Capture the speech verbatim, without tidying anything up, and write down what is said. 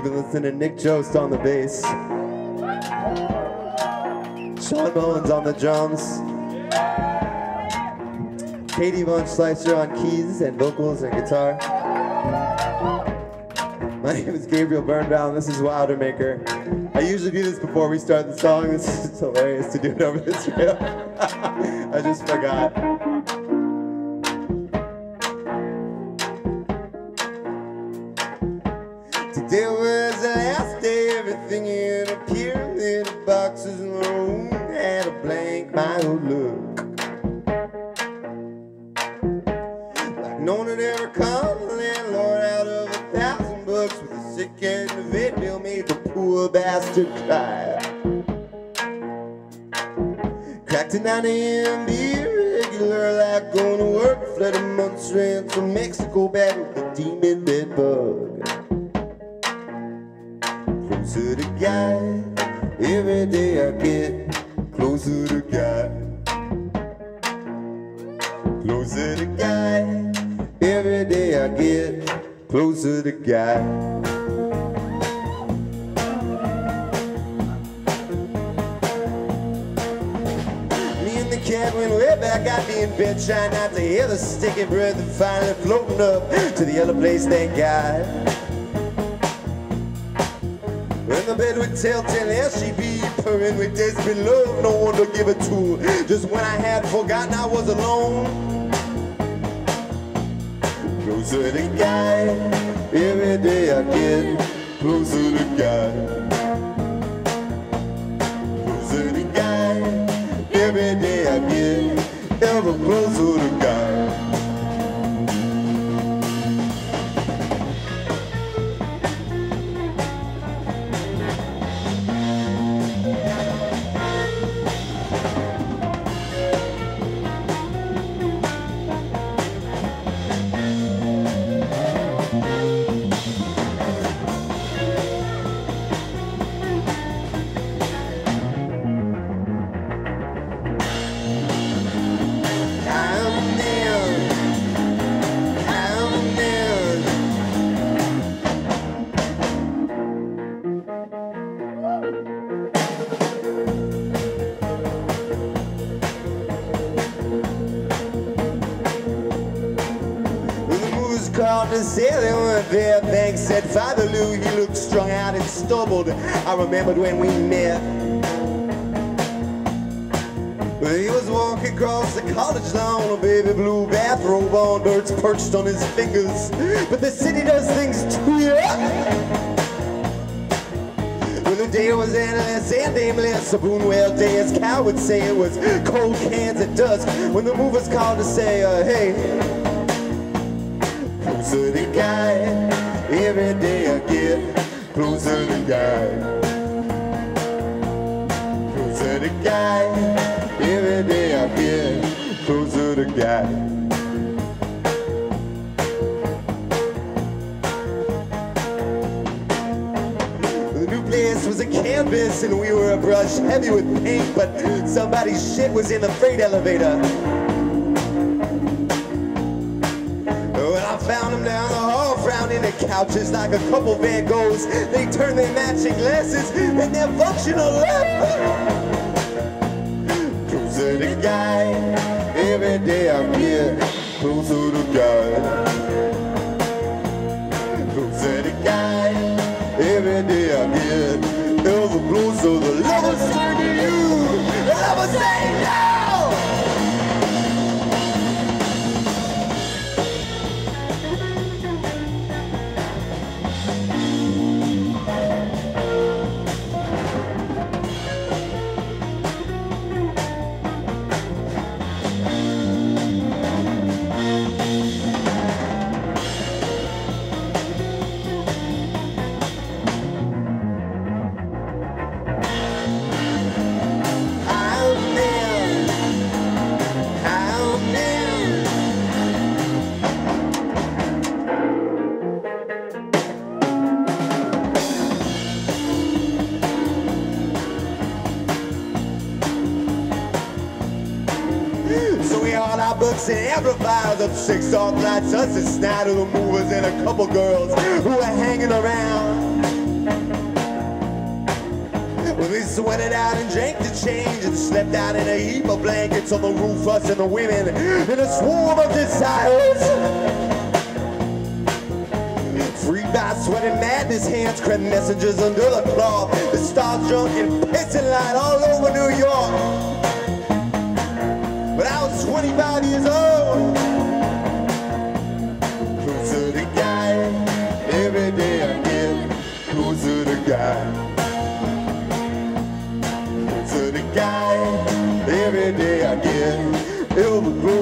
been listening to Nick Jost on the bass, Sean Mullins on the drums, Katie Von Schleicher on keys and vocals and guitar. My name is Gabriel Birnbaum, this is Wildermaker. I usually do this before we start the song. This is hilarious to do it over this rail. I just forgot. Today was the last day, everything in a pyramid of boxes in the room had a blank, mild look. Like no one had ever come, the landlord out of a thousand bucks with a sick and the vet bill made the poor bastard cry. Cracked at nine A M, be irregular like going to work, flooded months rent from Mexico back with the demon bed bug. Closer to God, every day I get closer to God. Closer to God, every day I get closer to God. Me and the cat went way back, I'd be in bed trying not to hear the sticky breath and finally floating up to the other place, thank God. When the bed would tell till there she'd be purring with desperate love, no one to give it to. Just when I had forgotten I was alone. Closer to God, every day I get closer to God. Closer to God, every day I get ever closer to God. Called to say they weren't there. Thanks, said Father Lou. He looked strung out and stumbled. I remembered when we met. He was walking across the college lawn, a baby blue bathrobe on, birds perched on his fingers. But the city does things to you. Well, the day was endless and aimless. A Boonwell day, as Cal would say, it was cold cans at dusk when the movers called to say, uh, hey. Closer to God, every day I get closer to God. Closer to God, every day I get closer to God. The new place was a canvas and we were a brush heavy with paint, but somebody's shit was in the freight elevator. Found them down the hall, frowning at couches like a couple Van Goghs. They turned their matching glasses and their functional left. Closer to God, every day I get closer to God. Closer to God, every day I get ever closer. The lovers turn to you, the lovers say no. Books and amplifiers up six off lights, us and Snyder, the movers, and a couple girls who were hanging around. We sweated out and drank the change and slept out in a heap of blankets on the roof, us and the women in a swarm of desires. Freed by sweating madness, hands crept messengers under the cloth. The stars drunk and pissing light all over New York. But I was twenty-five years old. Closer to God, every day I get closer to God. Closer to God, every day I get ever closer.